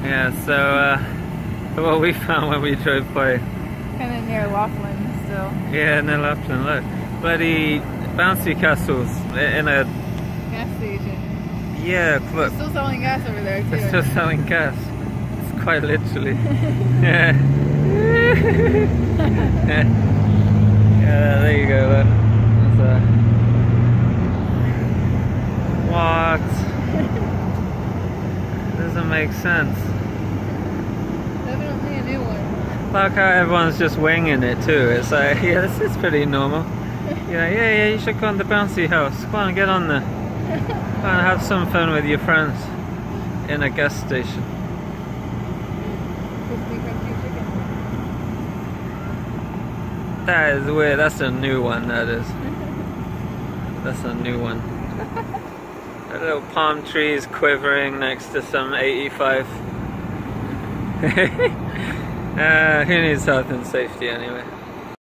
Yeah, so what we found when we drove by. Kind of near Laughlin still. Yeah, near Laughlin, look. Bloody bouncy castles in a... Gas station. Yeah, look. They're still selling gas over there too. They're still selling gas. It's quite literally. Yeah. Yeah, there you go, look. That's what? Doesn't make sense. Definitely a new one. Like how everyone's just winging it too. It's like, yeah, this is pretty normal. Yeah, you should go on the bouncy house. Come on, get on there. Come on, have some fun with your friends in a gas station. That is weird. That's a new one, that is. That's a new one. Little palm trees quivering next to some 85. Who needs health and safety anyway?